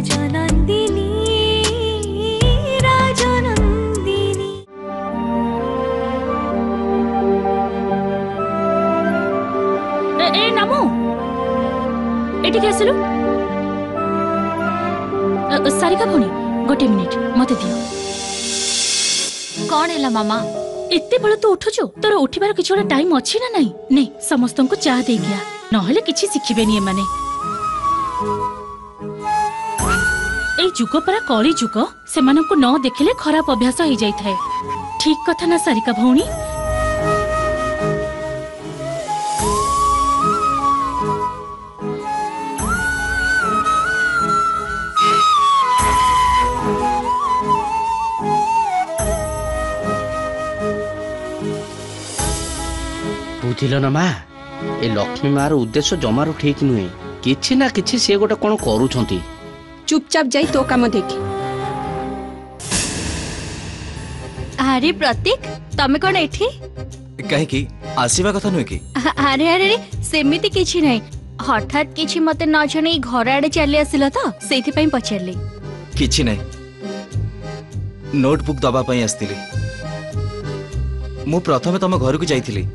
राजनंदिनी राजनंदिनी ए नामो एटी के आसलु सारिका भौणी गोटे मिनिट मते दियो कौन है मामा एते बड़ तो उठुचो तोर उठिबार किछ गोटे टाइम अछि ना नहीं नहीं समस्त को चाह दे गया नहले किछि सिखिबेनी एमाने ए जुग परा कली जुग से मानको न देखिले खराब अभ्यास हो जाई थाए ठीक कथा ना सारिका भौणी बुझिल ना माँ ए लक्ष्मी मार उद्देश्य जमारू ठीक नुहे किछि ना किछि से गोटे कोन करूछंती चुपचाप जाई तो काम देख अरे प्रतीक तमे कोन एठी कहीं की आसीबा कथा नुहे की अरे अरे सेमिति किछि नै हठात किछि मते न जने घर आडे चली आसिलो तो सेथि पई पछरली किछि नै नोटबुक दबा पई आस्तिली मु प्रथमे तम घर को जाइथिली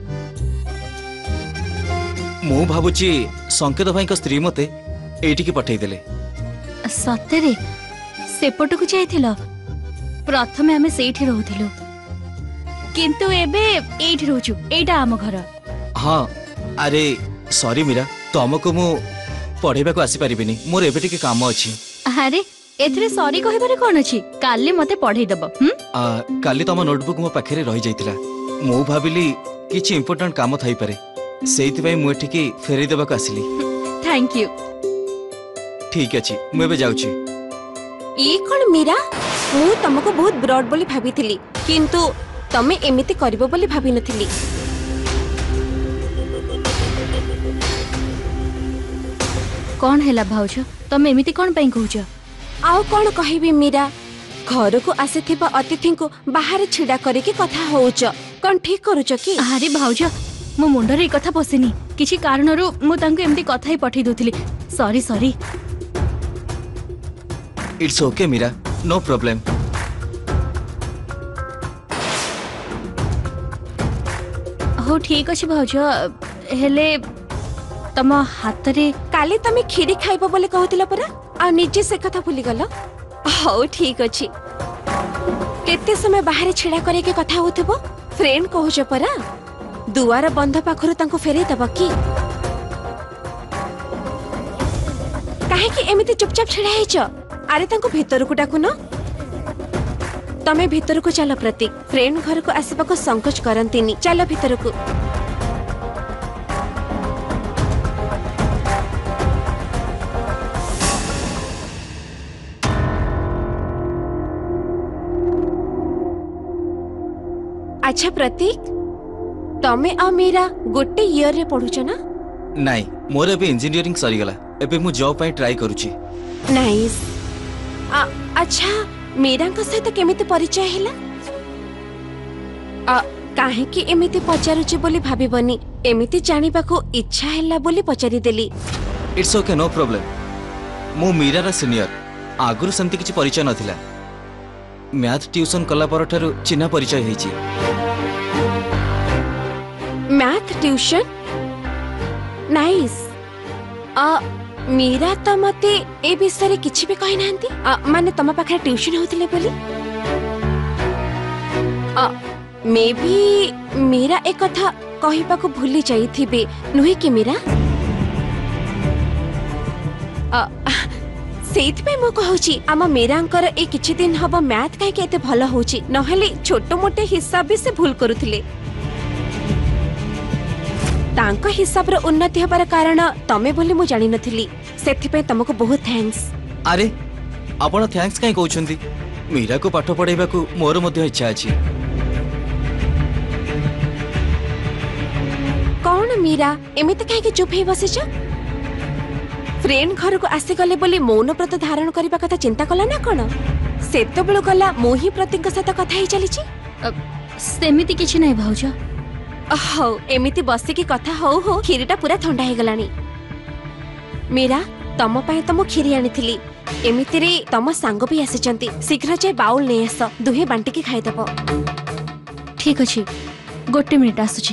मु भाबुची संकेत भाई को स्त्री मते एठी की पठै देले सतरे सेपट को जाइथिलो प्रथमे हमें सेठी रहउथिलु किंतु एबे एठी रहउछु एटा आम घर हाँ अरे सॉरी मीरा तुमको मु पढ़ेबा को आसी परिबिनी मोर एबे टिके काम अछि अरे एथरे सॉरी कहबारे कोन अछि काली मते पढ़ै दबो काली तम नोटबुक मो पाखरे रहि जाइतिला मु भाबिली किछि इंपोर्टेंट काम थाई पारे सेइति पई मु एठी की फेरै देबा को आसिली थैंक यू ठीक अछि मु एबे जाउछि ई कोन मीरा मु तुमको बहुत ब्रॉड बोली भाबिथिली किंतु तमे एमिति करबो बोली भाबी नथिली कौन हैला भाउज तमे एमिति कोन पई कहउछ आउ कोन कहिबी मीरा घर को आसीथिबा अतिथि को बाहर छिड़ा करे के कथा होउछ कोन ठीक करूछ की अरे भाउज मो मुंडरे ए कथा पसिनी किछि कारणरू मु तांको एमिति कथा ही पठै दोथिली sorry sorry it's okay Meera no problem हो ठीक अछि भाउज हेले तम हाथ रे काली तमे खीरी खाइबो बोले कहतिला परा आ निजे से कथा भूली गलो हो ठीक अछि केते समय बाहर छिड़ा करे के कथा होथबो फ्रेंड कहूछ परा दुआर बंध पाखरु तांको फेरे दबा की काहे कि एमिति चुपचाप छिड़ा हेछ अरे तांको भीतर को डाकु न तमे भीतर को चलो प्रतीक फ्रेंड घर को आसीबा को संकोच करंतिनी चलो भीतर को अच्छा प्रतीक तमे आ मीरा गोटे ईयर रे पढुछ ना नाही मोर एबे इंजीनियरिंग सरी गला एबे मु जॉब पई ट्राई करूची नाइस अच्छा मीरा का सहित केमिति परिचय हैला काहे कि एमिति पचारुची बोली भाबिबनी एमिति जानिबा को इच्छा हैला बोली पचारि देली इट्स ओके नो प्रॉब्लम मु मीरा रा सीनियर आगुर संति किछि परिचय नथिला मैथ ट्यूशन कला परठारु चिन्हा परिचय हेछि मैथ ट्यूशन नाइस मीरा तो मते ए विषय किछि भी कहि नांती माने तम पाखरे ट्यूशन होतिले बोली मे भी मीरा एक कथा कहिबा को भूली जाइथिबे नुहे कि मीरा सेइत पे मो कहूची आम मीरांकर ए किछि दिन हबो मैथ काहे के एते भलो होची नहले छोटो मोटे हिसाब भी से भूल करूथिले तांको हिसाब रो उन्नति हबार कारण तमे बोली मु जानि नथिली सेथि पे तुमको बहुत थैंक्स अरे आपण थैंक्स काई कहउछंती मीरा को पाठ पढाइबा को मोर मध्ये इच्छा अछि कौन मीरा एमिति काहे के चुप हे बसिछ फ्रेंड घर को आसी गले बोली मौन व्रत धारण करबा कथा चिंता कला ना कोन सेते बेलो गला मोही प्रतीक साथ कथा ही चली छी सेमिति किछि नै भाउज हो एमिति बसी की कथा हो खीरीटा पूरा ठंडा हे गलानी मीरा तम पाए तम खीरी आनी थिली एमिति रे तम सांग भी आसीचंती शीघ्र जे बाउल नै आस दुहे बांटी के खाइ देबो। ठीक अछि गोटे मिनिट आसुछि।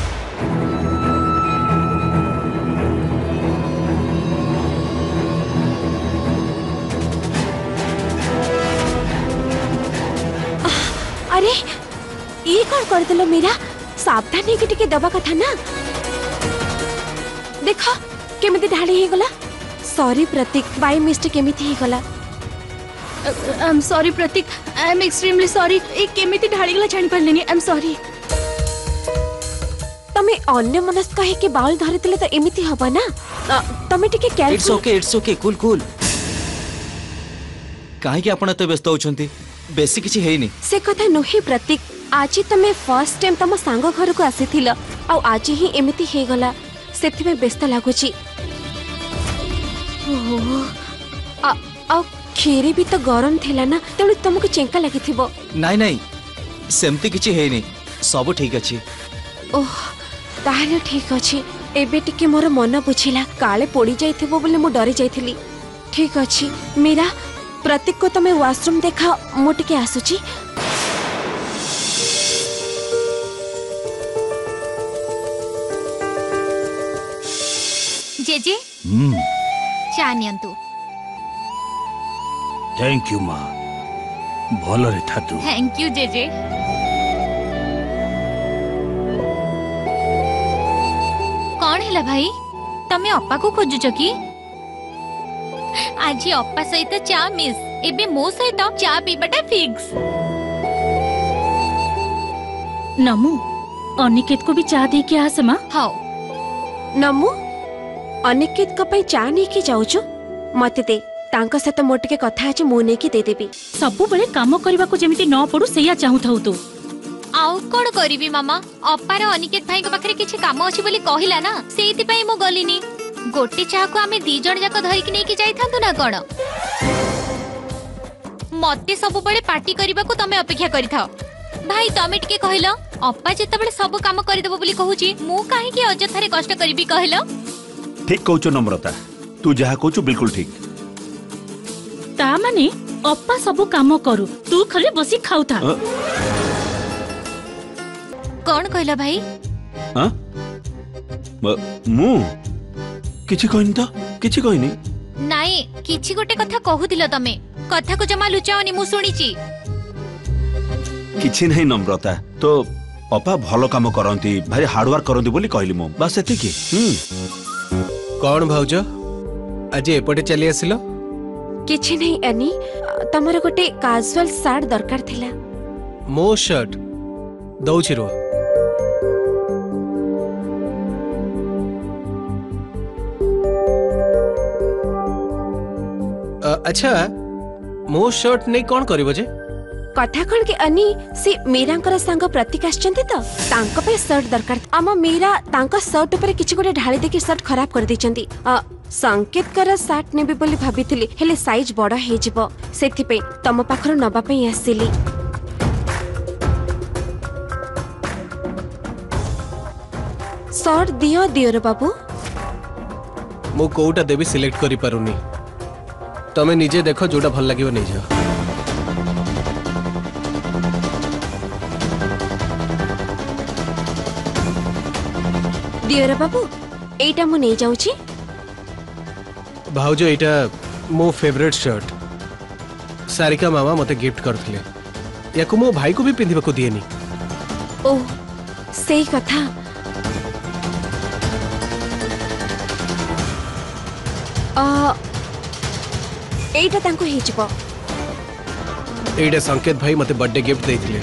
अरे ये कौन कर दिलो मीरा सावधान है कि टिके दबा कथा ना देखो केमिति ढाली हे गला। सॉरी प्रतीक बाय मिस्टेक केमिति हे गला। I am sorry Pratik I am extremely sorry. ए केमिति ढाली गला जानि परलेनी आई एम सॉरी। तमे अन्य मनस्क कहे कि बाउल धरितले तो एमिति हबा ना तमे टिके careful. It's okay cool cool. काहे कि आपण तो व्यस्त होछंती बेसी किछि हेइनी। से कथा नोही प्रतीक आज तमे फर्स्ट टाइम तम सांग घर को आसीथिल आ आज ही एमिति हे गला सेथि में व्यस्त लागुची। आ खीर भी तो गरम थिला ना तेणु तुमको चेंका लागिथिबो। नाइ नाइ सेमती किछि हेइनी सब ठीक अछि। ओह ताहले ठीक अछि एबे टिके मोर मन बुझिला काले पड़ी जाइथिबो बोले मु डरी जाइथिली। ठीक अछि मीरा प्रतीक को तमे वॉशरूम देखा मु टिके आसुची। जेजे चा नियंतु। थैंक यू माँ भल रे था तू। Thank you JJ. कौन है भाई तमे अप्पा को खोजुच कि आज अप्पा सहित चा मिस एबे मो सहित चा पीबाटा फिक्स। नमु अनिकेत को भी चा दे के आसे मां। हां नमु अनिकेत को पई चा नै कि जाउछु मते दे तांका सहित मोट के कथा अछि मु नै कि दे देबी। सबु बेले काम करबा को जेमिति न पडु सेया चाहू थाउ तू। आउ कोन करिवि मामा अप्पार अनिकेत भाई को पाखरे किछि काम अछि बोली कहिला ना सेति पई मु गलिनी। गोटे चाह को आमे दी जण जाक धरि कि नै कि जाई थांतु ना कोन। मते सब बेले पार्टी करबा को तमे अपेक्षा करि थाओ। भाई तमे टिके कहिलो अप्पा जेते बेले सब काम करि देबो बोली कहूची मु काहे कि अजथारे कष्ट करबी कहिलो। ठीक कहूचो नम्रता तू जहा कहूचो बिल्कुल ठीक। ता माने अप्पा सब काम करू तू खाली बसी खाउ था। कौन कहला भाई? हां मु किछि कहनी तो किछि कहनी। नाई किछि गोटे कथा कहूतिलो तमे कथा को जमा लुचाओनी मु सुनिची। किछि नहीं नम्रता तो अपा भलो काम करंती भारी हार्ड वर्क करंती बोली कहली मु बस एति की। कौन भाउज आज एपटे चली आसिलो? किछि नहीं अनी तमर गोटे कैजुअल शर्ट दरकार थिला। मो शर्ट दउछि रो। अच्छा मो शर्ट नहीं कौन करिवो जे? कथा कौन के अनी से मीरांकर संग प्रतीक आछंती तो तांको पे शर्ट दरकार। आमा मीरा तांको शर्ट ऊपर किछि गोटे ढाली देके शर्ट खराब कर दैचंती। संकेत कर शर्ट नेबी बोली भाबिथिली हेले साइज बड़ हे जिवो सेथि पे तम पाखर नबा पे आसीली। शर्ट दियो दियो रे बाबू। मो कोउटा देबी सिलेक्ट करि पारुनी तमे निजे देखो जोटा भल लागिवो नै जाओ। दियो रे बाबू एटा मु नै जाउची। भाउजो एटा मो फेवरेट शर्ट सारिका मामा मते गिफ्ट करथिले याको मो भाई को भी पिंधिबा को दिएनी। ओ सही कथा। एटा तांको हे जिवो। एटा संकेत भाई मते बर्थडे गिफ्ट देथिले।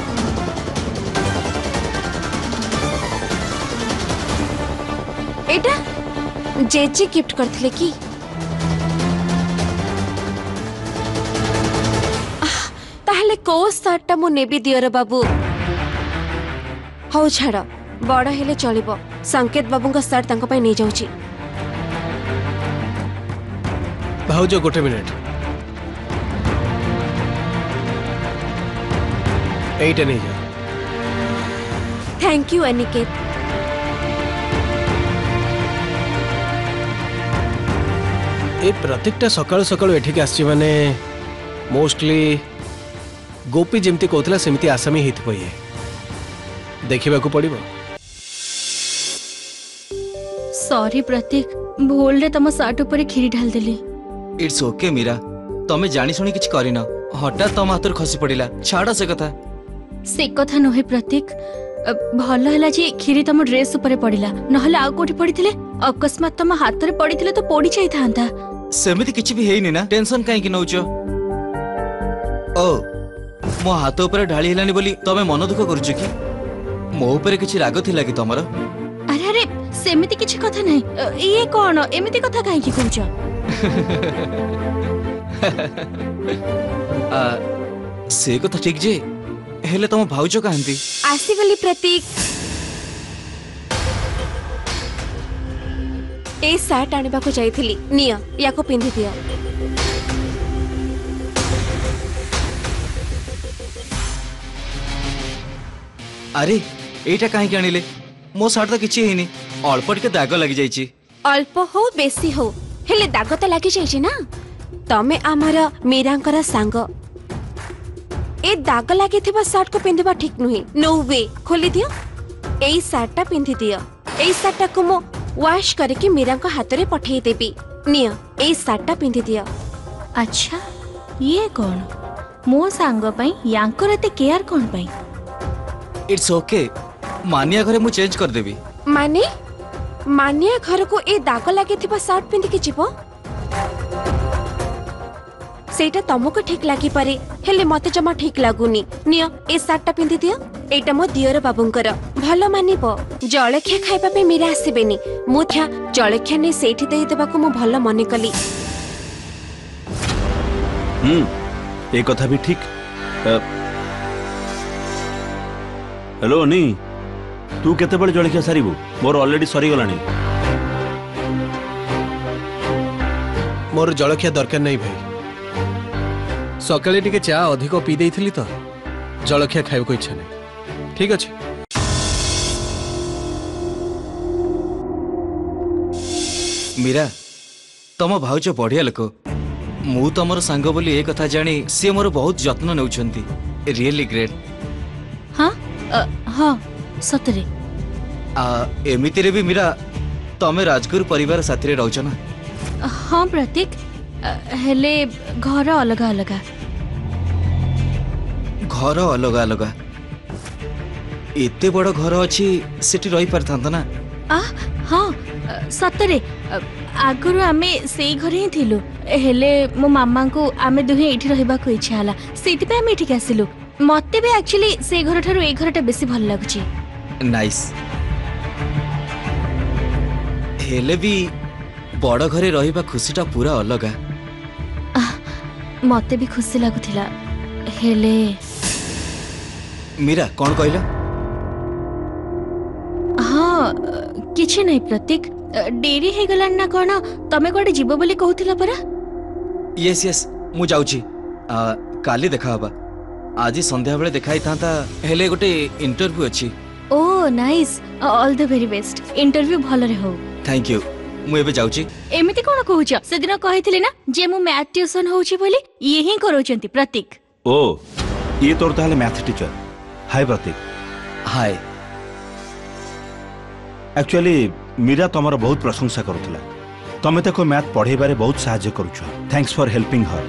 एटा जेजी गिफ्ट करथिले की? ताहले को शर्टटा मु नेबी दियो रे बाबू। हौ छाड़ बड़ हेले चलिबो संकेत बाबूंका शर्ट तांको पय नै जाउची। भाउजो गोटे मिनिट एटा नहीं जा। Thank you Aniket. ए प्रत्येकटा सकाळू सकाळू एठिक आसी माने मोस्टली गोपी जेमती कहतला सेमती आसामी हित ये देखिबा को पड़िबो। सॉरी प्रतीक, भूल रे तम सार्ट ऊपर खीरी ढाल देली। इट्स ओके मीरा, तमे जानी शुणी किछ करिन, हठात तम हाथर खसी पड़िला, छाड़ से कथा। से कथा नहे प्रतीक, भल हैला जे खीरी तम ड्रेस ऊपर पड़िला, नहले आ कोठी पड़िथिले अकस्मात तम हाथ रे पड़िथिले तो पड़ी जाई थांता। सेमिति किछ भी हेइनी ना, टेंशन काहे कि नउचो? ओ मो हाथ ऊपर ढाली हेलानी बोली तमे मन दुख करूछ कि? मो ऊपर किछ राग थिला कि तमरो? अरे अरे सेमिति किछ कथा नहीं, ये कोन एमिति कथा काहे कि कहूछ? से कथा ठीक जे, हेले तम भाउजो कहंती आसी गली प्रतीक। ए शर्ट आनिबा को जाइथिली, निया याको पिंधि दियो। अरे एटा काहे कि आनिले? मो शर्ट तो किछि हेनी, अल्प टिके दाग लागि जाइछि। अल्प हो बेसी हो हेले दाग तो लागि जाइछि ना। तमे आमार मीरांकर सांग, ए दाग लागि थिबा शर्ट को पिंधिबा ठीक नुहे। नो वे, खोली दियो एई शर्टटा पिंधि दियो। एई शर्टटा को मो वॉश करके मीरा को हाथ रे पठेई देबी। निया एई शर्टटा पिंधि दियो। अच्छा ये कौन मो सांग पई यांकर एते केयर कोन पई? इट्स ओके, मानिया घरे मु चेंज कर देबी। माने मानिया घर को ए दाग लागि थिबा शर्ट पिंधि के जीवो? सेटा तमको ठीक लागि पारे, हेले मते जमा ठीक लागुनी। निया ए शर्टटा पिंधि दियो। एटा मो दियर बाबुंकर, भलो मानिबो। जळखिया खाइबा पे मीरा आसीबेनी, मु था जळखिया ने सेठी देई देबा को मु भलो मने कली। ए कथा भी ठीक। हेलो नी, तू केते बळे जळखिया सारिबो? मोर ऑलरेडी सरी गलानी। मोर जळखिया दरकार नहीं भाई, सकाळे टिके चा अधिक पी देइथिली तो जळखिया खाइबो को इच्छा नहीं। ठीक अछि। मीरा तम भाउज बढ़िया लोक, मु तमर सांग बोली ए कथा जानी से मोर बहुत जत्न नेउछंती। Really great. हाँ हाँ सतरे। एमिति रे भी मीरा तमे राजगुरु परिवार साथी रे रहउछ ना? हाँ प्रतीक, हेले घर अलग अलग। घर अलग अलग? एते बड़ घर अछि, सेठी रही पारथांत ना? हाँ सतरे, आगुरु आमे सेई घरे ही थिलु, हेले मो मामा को आमे दुहे एठी रहिबा को इच्छा हला, सेति पे आमे एठी आसिलु। मते भी एक्चुअली से घर थारु ए घरटा बेसी भल लागुची। नाइस। हेले भी बड़ घरे रहिबा खुशीटा पूरा अलग। मते भी खुशी लागुथिला, हेले मीरा कौन कहला? हाँ किछि नहीं प्रतीक, डेरी हे गलान ना कोन, तमे कोडे जीवो बोली कहउथिला परा। यस यस मु जाउची, काली देखा हबा। आज संध्या बेले देखाई थांता, हेले गोटे इंटरव्यू अछि। Oh nice, all the very best. Interview भल रे हो। Thank you. मु एबे जाउची। एमिति कोन कहउछ? से दिन कहिथिले ना जे मु मैथ ट्यूशन होउची बोली, ये ही करोचंती प्रतीक। ओ ये तोर ताले math teacher. Hi Pratik. Hi. Actually Meera तमर बहुत प्रशंसा करुथिला, तमे ताको मैथ पढ़ेबारे बहुत सहायता करूछ। Thanks for helping her.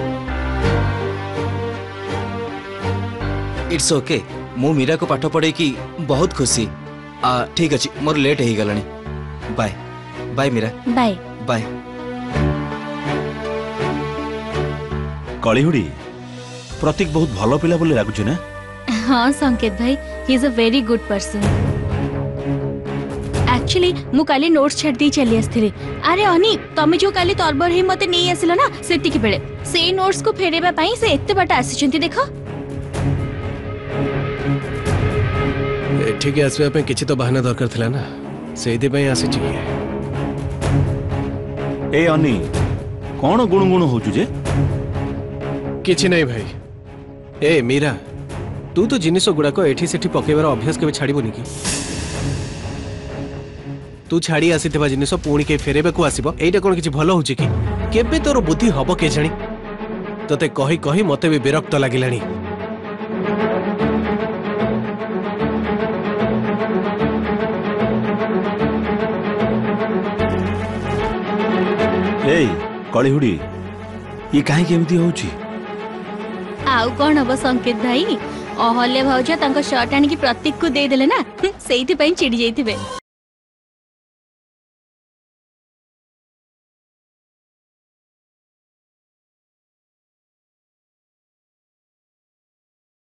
It's okay, मु मीरा को पाठ पढ़े की बहुत खुशी। ठीक अछि, मोर लेट हे गलानी। Bye bye Meera. Bye bye. कलिहुडी प्रतीक बहुत भलो पिला बोली लागुछ ना? हाँ संकेत भाई, he is a very good person. Actually मु काली नोट्स छाड़ दी चली आस्थिले। अरे अनी तमे जो काली तरबर हे मते नै आसिला ना, सेतिकी बेले से नोट्स को फेरेबा पई से एते बाटा आसिचंती देखो। ठीक है, आसबा पे किछि तो बहाना दरकार थिला ना, सेति पई आसी छी। ए अनी कौन गुण गुण होचु जे? किछि नहीं भाई। ए मीरा, तू तो जिनिस गुड़ा को एठी सेठी पकेबार अभ्यास केबे छाड़िबोनी कि? तू छाड़ी आसीथिबा जिनिस पुणी के फेरेबे को आसीबो, एइटा कोन किछि भलो होउछि कि केबे तोर बुद्धि हब के जानी तते कही कही मते भी विरक्त लागिलानी। ए कलिहुडी ये काहे केमती होउची? आउ कौन हम संकेत भाई, अहल्या भाउज तांको शर्ट आनिकी प्रतीक को देदेले ना, सेइथि पई चिड़ी जाइथिबे।